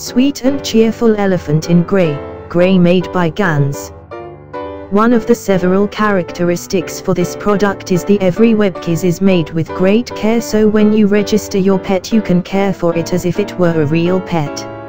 Sweet and cheerful elephant in grey, made by Webkinz. One of the several characteristics for this product is the every Webkinz is made with great care, so when you register your pet you can care for it as if it were a real pet.